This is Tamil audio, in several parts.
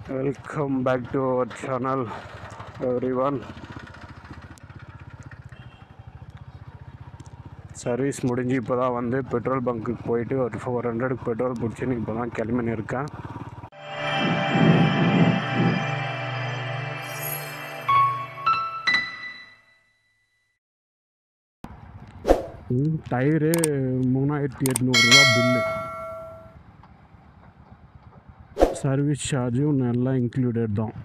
Welcome back to our channel, everyone. Service முடிஞ்சு இப்போ தான் வந்து பெட்ரோல் பங்க்குக்கு போயிட்டு ஒரு 400 பெட்ரோல் பிடிச்சின்னு இப்போ தான் கிளம்பின்னு இருக்கேன். டயரு 3800 பில்லு, சர்வீஸ் சார்ஜும் நல்லா இன்க்ளூடட் தான்.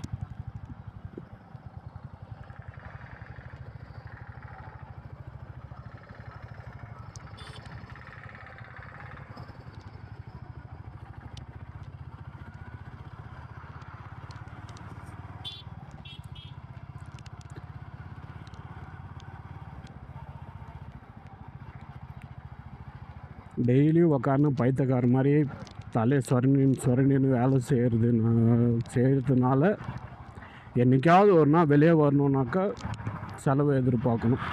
டெய்லியும் உக்காந்து பைத்தியக்கார மாதிரி தலையை சொரணின்னு வேலை செய்கிறதுனால என்றைக்காவது ஒரு நாள் வெளியே வரணுன்னாக்கா செலவு எதிர்பார்க்கணும்.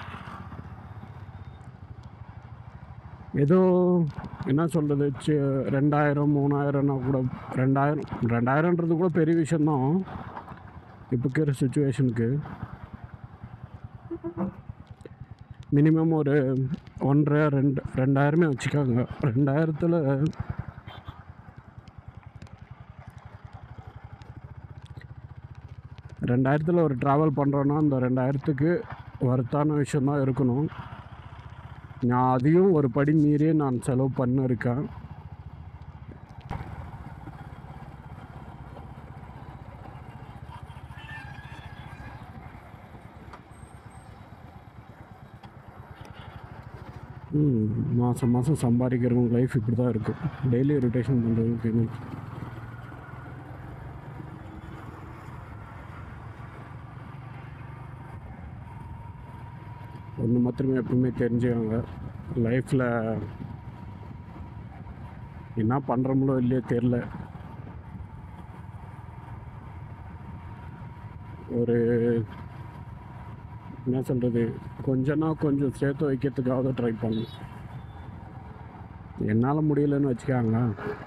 ஏதோ என்ன சொல்கிறது, 2000 3000னா கூட 2000ன்றது கூட பெரிய விஷயந்தான் இப்போ இருக்கிற சுச்சுவேஷனுக்கு. மினிமம் ஒரு 1,500 வச்சுக்காங்க. 2000த்தில் ஒரு ட்ராவல் பண்ணுறோன்னா அந்த 2000த்துக்கு வர்த்தான விஷயந்தான் இருக்கணும். நான் அதையும் ஒரு படி மீறியே நான் செலவு பண்ணிருக்கேன். மாதம் மாதம் சம்பாதிக்கிறவங்க லைஃப் இப்படி தான் இருக்கும். டெய்லி ரொட்டேஷன் பண்ணுறதுக்கு ஒன்று மாத்திரமே எப்பவுமே தெரிஞ்சுக்கோங்க, லைஃப்பில் என்ன பண்ணுறோமோ இல்லையோ தெரில, ஒரு என்ன சொல்கிறது, கொஞ்சம் சேர்த்து வைக்கிறதுக்காக ட்ரை பண்ணணும். என்னால் முடியலன்னு வச்சுக்காங்க,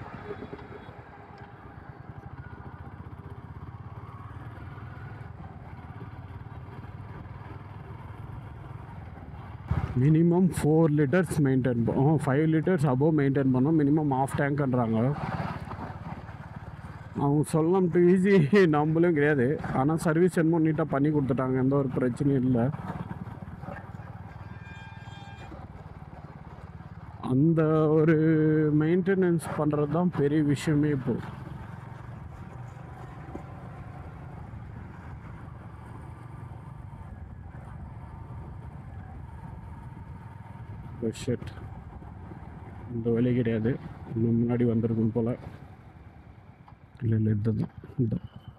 minimum 4 litres maintain 5 litres above maintain பண்ணோம். மினிமம் ஆஃப் டேங்க்ன்றாங்க. அவங்க சொல்லணும்ட்டு ஈஸி நம்மளும் கிடையாது. ஆனால் சர்வீஸ் என்னமோ நீட்டாக பண்ணி கொடுத்துட்டாங்க, எந்த ஒரு பிரச்சனையும் இல்லை. அந்த ஒரு மெயின்டெனன்ஸ் பண்ணுறது தான் பெரிய விஷயமே இப்போது. ஷெட் இந்த வேலை கிடையாது, இன்னும் முன்னாடி வந்திருக்கும் போல். இல்லை இதுதான் இந்த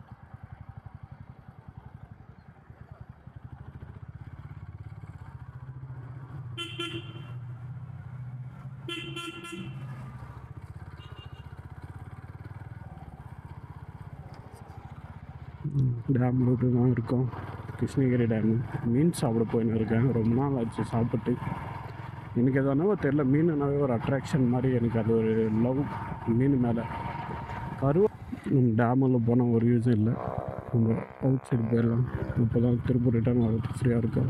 டேம் ரூட்டு தான் இருக்கும். கிருஷ்ணகிரி டேமு மீன் சாப்பிட போயின்னு இருக்கேன். ரொம்ப நாள் ஆச்சு சாப்பிட்டு. எனக்கு எதனா தெரியல, மீனுனாவே ஒரு அட்ராக்ஷன் மாதிரி. எனக்கு அது ஒரு லவ் மீன் மேலே. டேமில் போனால் ஒரு யூஸும் இல்லை. நம்ம அவுட் சைடு போயிடலாம். இப்போ தான் திருப்பூர் ரிட்டர்ன் வரது ஃப்ரீயாக இருக்கும்.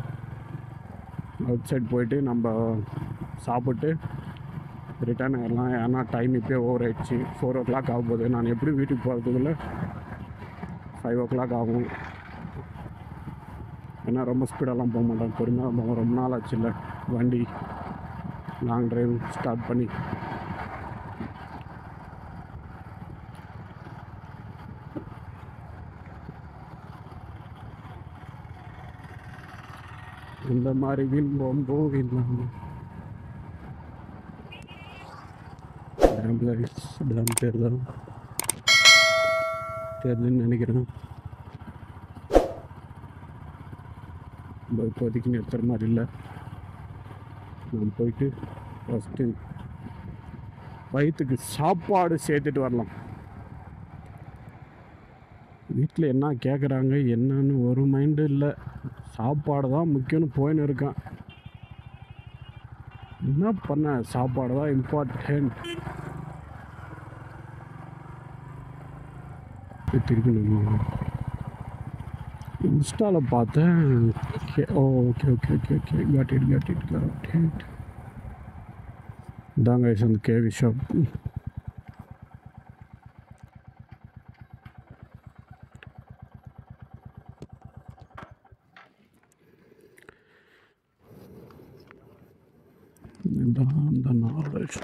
அவுட் சைடு போயிட்டு நம்ம சாப்பிட்டு ரிட்டர்ன் ஆகிடலாம். ஏன்னா டைம் இப்போயே ஓவர் ஆகிடுச்சு. 4 o'clock ஆக போகுது. நான் எப்படி வீட்டுக்கு போகிறதுக்குள்ளே 5 o'clock ஆகும். ஏன்னா ரொம்ப ஸ்பீடெல்லாம் போக மாட்டேன், பொறுமையாக போவோம். ரொம்ப நாள் ஆச்சு இல்லை வண்டி லாங் ட்ரைவ் ஸ்டார்ட் பண்ணி. இந்த மாதிரி வீண் போகும்போது இல்லாமல் டேம் பேர் தான் தெரியுதுன்னு நினைக்கிறேன். இப்போதைக்கு நிறுத்துற மாதிரி இல்லை. நான் போயிட்டு ஃபஸ்ட்டு வயிற்றுக்கு சாப்பாடு சேர்த்துட்டு வரலாம். வீட்டில் என்ன கேட்குறாங்க என்னன்னு ஒரு மைண்டு இல்லை. சாப்பாடு தான் முக்கியம்னு போயின்னு இருக்கேன். என்ன பண்ண, சாப்பாடு தான் இம்பார்ட்டன்ட். திருப்பி நம்ம இன்ஸ்டாவில் பார்த்தேன். Okay okay okay okay got it. இதாங்க அந்த கேவி ஷாப். இதான் அந்த நாலேஜ்.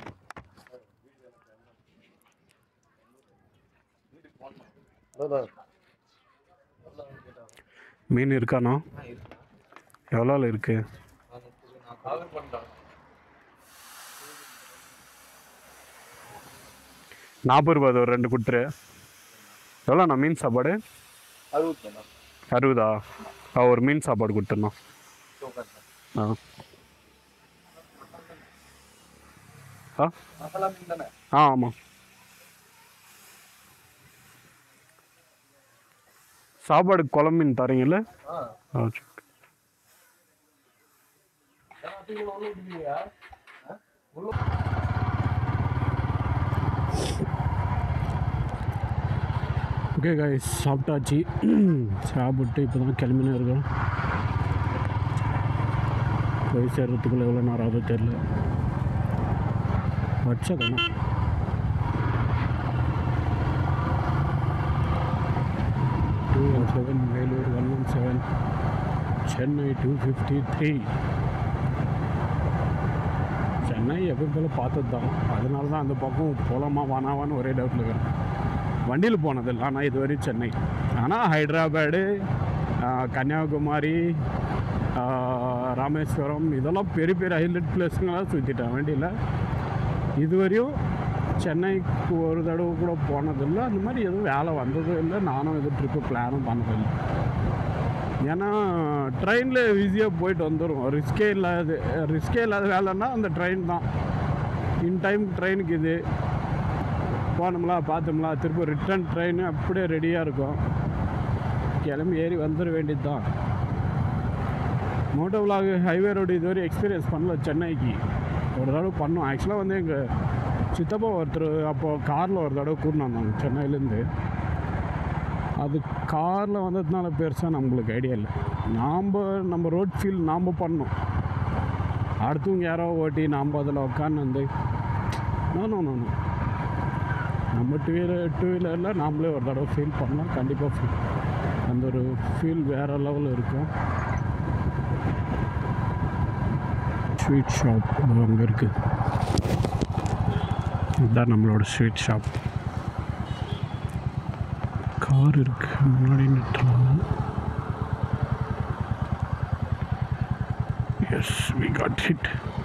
மீன் இருக்காண்ணா? எவ்வளோ இருக்கு? 40 ரூபா ஒரு 2 குட்டுரு. எவ்வளோண்ணா மீன் சாப்பாடு? 60. ஒரு மீன் சாப்பாடு கொடுத்துருண்ணா. ஆமாம். சாப்பாடு குழம்பு மீன் தரீங்கல்ல? ஓகே கைஸ், சாப்பிட்டாச்சு. சாப்பிட்டு இப்போ தான் கிளம்பினே இருக்கோம். போய் சேர்றதுக்குள்ளே எவ்வளோ நேரம் ஆகுது தெரில. வச்சக்கண்ணா 217 வேலூர் 117 சென்னை 253. சென்னை எப்போ போல பார்த்தது தான். அதனால தான் அந்த பக்கம் போகலாமா வானாவான்னு ஒரே டவுட்டில் இருக்கிறேன். வண்டியில் போனதில்லை ஆனால் இதுவரை சென்னை. ஆனால் ஹைதராபாடு, கன்னியாகுமரி, ராமேஸ்வரம் இதெல்லாம் பெரிய பெரிய ஹைலைட் பிளேஸுங்களாம் சுற்றிட்டேன் வண்டியில். இதுவரையும் சென்னைக்கு ஒரு தடவை கூட போனதில்லை. அந்த மாதிரி எதுவும் வேலை வந்ததும் இல்லை. நானும் எதுவும் ட்ரிப்பு பிளானும் பண்ணதில்லை. ஏன்னா ட்ரெயினில் ஈஸியாக போயிட்டு வந்துடும். ரிஸ்கே இல்லாத வேலைன்னா அந்த ட்ரெயின் தான். இன் டைம் ட்ரெயினுக்கு இது போனோம்லா பார்த்தோம்லா, திரும்ப ரிட்டர்ன் ட்ரெயின் அப்படியே ரெடியாக இருக்கும். கிளம்பி ஏறி வந்துட வேண்டியது தான். மோட்டோ விலாக் ஹைவே ரோடு இதுவரை எக்ஸ்பீரியன்ஸ் பண்ணல. சென்னைக்கு ஒரு தடவை பண்ணோம். ஆக்சுவலாக வந்து எங்கள் சித்தப்பா ஒருத்தர் அப்போது காரில் ஒரு தடவை கூட்டின்னு வந்தாங்க சென்னையிலேருந்து. அது காரில் வந்ததுனால பெருசாக நம்மளுக்கு ஐடியா இல்லை. நம்ம ரோட் ஃபீல் நாம் பண்ணோம். அடுத்தவங்க யாரோ ஓட்டி நாம் அதில் உட்காந்து வந்து நோ நம்ம டூ வீலரில் நாமளே ஒரு தடவை ஃபீல் பண்ணலாம். கண்டிப்பாக அந்த ஒரு ஃபீல் வேறு லெவலில் இருக்கும். ஸ்வீட் ஷாப் அங்கே இருக்குது. இதுதான் நம்மளோட ஸ்வீட் ஷாப். கார் இருக்குது முன்னாடி நிறுத்தலாம். Yes, we got it.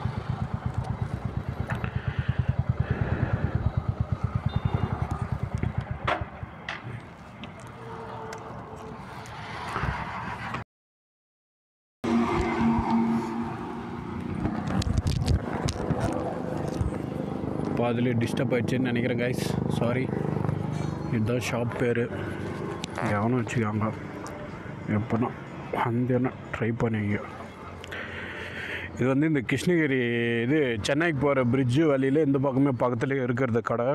இப்போ அதிலே டிஸ்டர்ப் ஆகிடுச்சின்னு நினைக்கிறேன் கைஸ், சாரி. இதுதான் ஷாப் பேர். எவனும் வச்சுக்காங்க. எப்போனா அந்த ட்ரை பண்ணிங்க. இது வந்து இந்த கிருஷ்ணகிரி இது சென்னைக்கு போகிற பிரிட்ஜு வழியில் இந்த பக்கமே பக்கத்துலேயே இருக்கிறது கடை.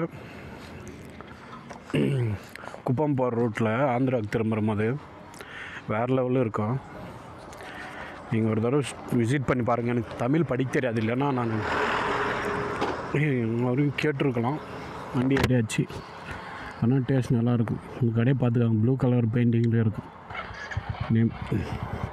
குப்பம் போகிற ரூட்டில் ஆந்திராவுக்கு திரும்புகிற போது வேறு லெவலில் இருக்கும். நீங்கள் ஒரு தடவை விசிட் பண்ணி பாருங்கள். எனக்கு தமிழ் படிக்க தெரியாது, இல்லைன்னா நான் அவரையும் கேட்டிருக்கலாம். வண்டி ஏறியாச்சு. ஆனால் டேஸ்ட் நல்லாயிருக்கும். இந்த கடையை பார்த்துக்காங்க. ப்ளூ கலர் பெயிண்டிங்கில் இருக்கும் நேம்.